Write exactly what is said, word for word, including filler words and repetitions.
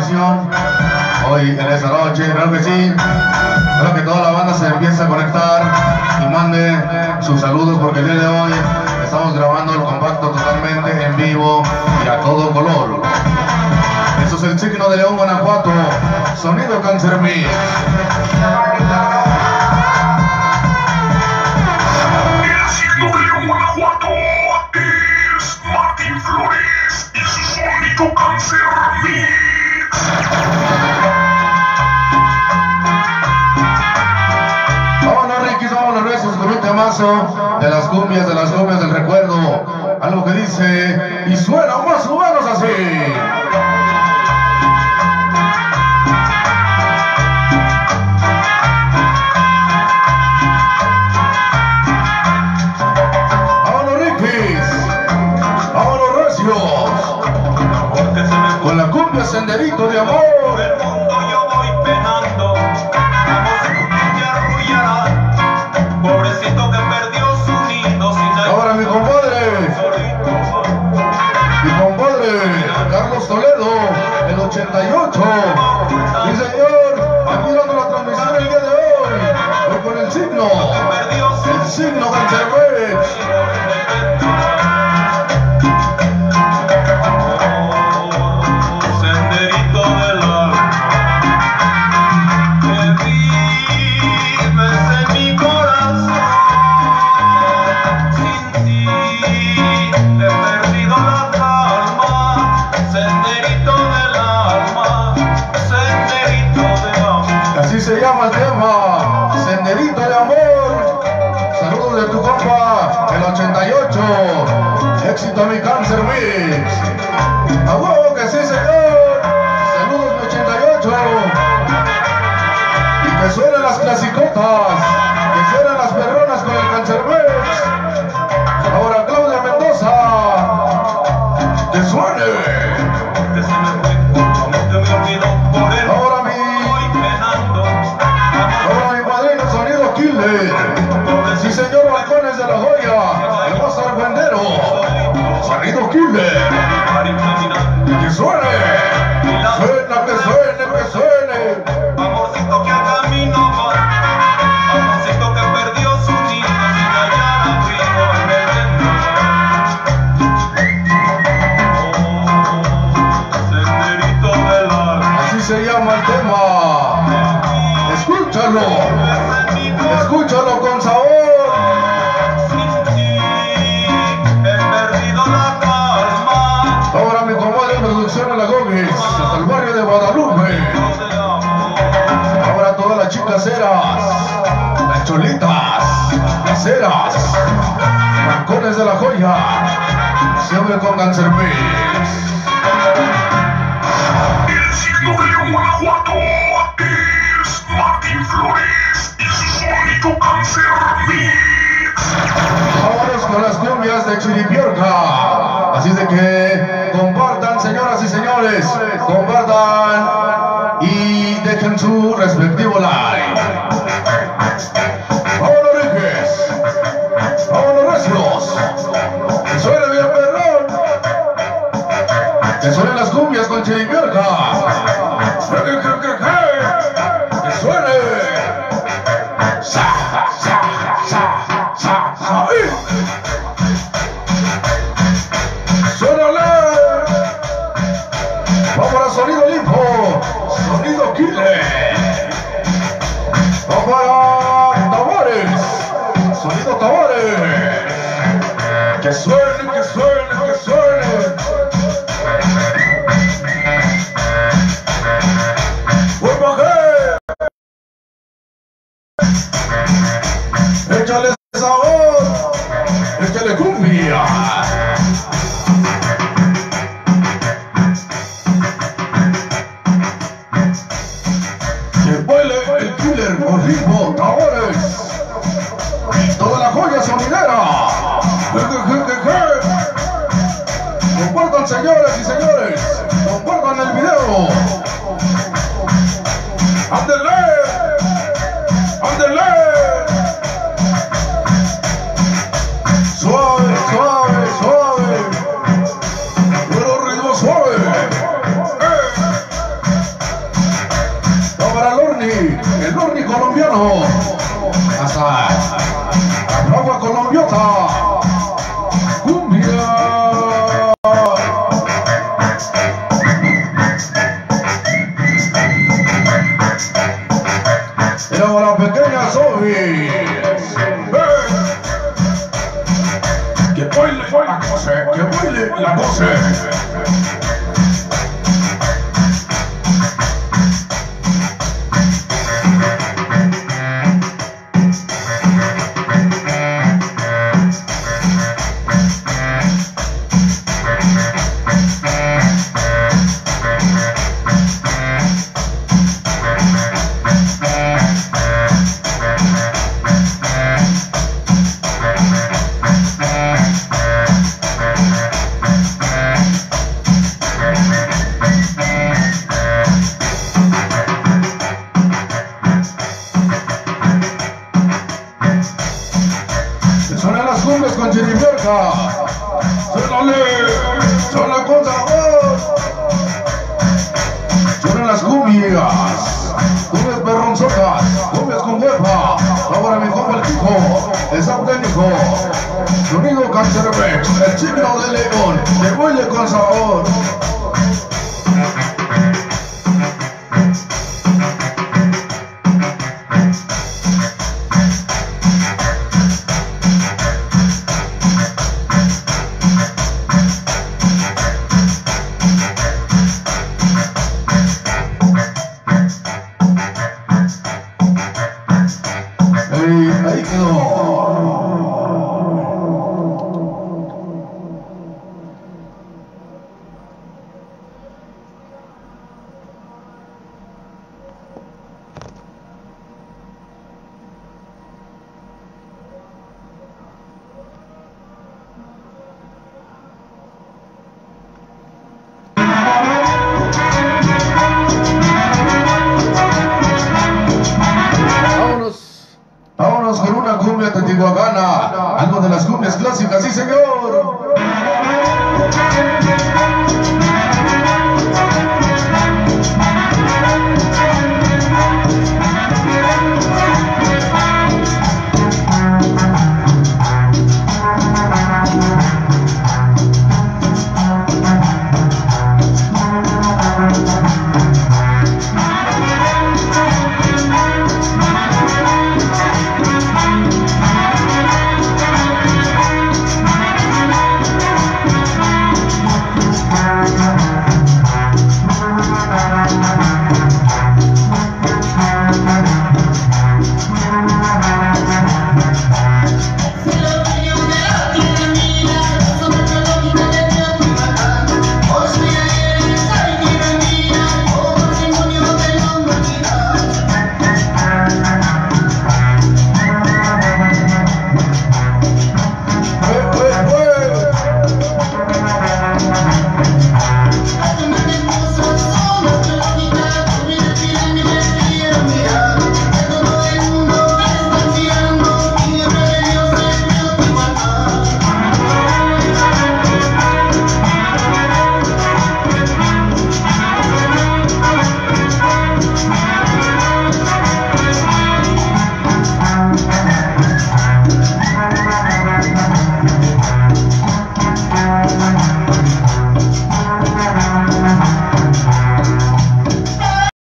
ocasión, hoy en esta noche, creo que sí. Espero que toda la banda se empiece a conectar y mande sus saludos, porque el día de hoy estamos grabando el compacto totalmente en vivo y a todo color. Eso es el signo de León, Guanajuato, sonido Cáncer Mix. El signo de León, Guanajuato es Martín Flores y su sonido Cáncer Mix. Vámonos, Ricky, vámonos, besos con un temazo de las cumbias, de las cumbias del recuerdo. Algo que dice y suena más o menos así. Con la cumbia Senderito de Amor. Por el mundo yo voy penando, vamos que arrullará, pobrecito que perdió su nido sin ayuda. Ahora mi compadre, mi compadre Carlos Toledo, el ochenta y ocho. Mi señor, aquí dando la transmisión el día de hoy, hoy con el signo, el signo del Cervez. Se llama el tema Senderito de Amor. Saludos de tu compa el ochenta y ocho. Éxito a mi Cáncer Mix. A huevo que sí, señor. Saludos mi ochenta y ocho. Y que suenen las clasicotas, que suenen las perronas con el Cáncer Mix. Ahora Claudia Mendoza, que suene. Que se me fue, como que me olvidó por él. Ahora mi sí, señor, Balcones de la Joya, el más argüendero, sonido Killer. Que suene, suena, que suene, que suene. Amorcito que a camino va, amorcito que perdió su nido sin hallar abrigo en el senderito del alma. Así se llama el tema. Escúchalo. Escúchalo con sabor. Sin ti he perdido la calma. Ahora mi comadre producción a la Gómez, hasta el barrio de Guadalupe. Ahora todas las chicas ceras, las cholitas, las ceras, Balcones de la Joya, siempre con Cáncer Mix. El signo de León, Guanajuato es Martín Flores y su sonido Cáncer Mix. Vámonos con las cumbias de Chiripiorca. Así de que compartan, señoras y señores, compartan y dejen su respectivo like. Vámonos, Riques. Vámonos, recios. Que suene bien, perrón. Que suenen las cumbias con Chiripiorca. Que suene. Sa, sa, sa, sa, sa. Suénale. Vamos a sonido limpio, sonido Killer. Vamos a tambores, sonido tambores. Que suene, que suene, que suene. Échale sabor, échale cumbia. Que baile el Killer con ritmo, tambores. Toda la joya sonidera. Compartan, señoras y señores, compartan el video. ¡Ándele! ¡Ándele! Suave, suave, suave. Puro ritmo suave. ¡Eh! Solís. Que baile la cosa, que baile la cosa. Suenan las cumbias con chiripiorca. Suénale, suena con sabor. Suenan las cumbias, cumbias perronzotas, cumbias con huepa. Ahora mi compa el Kiko, es auténtico. Sonido Cancerbex, el chino de León, que huele con sabor. Ahí quedó. Vámonos con una cumbia teotihuacana, algo de las cumbias clásicas, sí señor.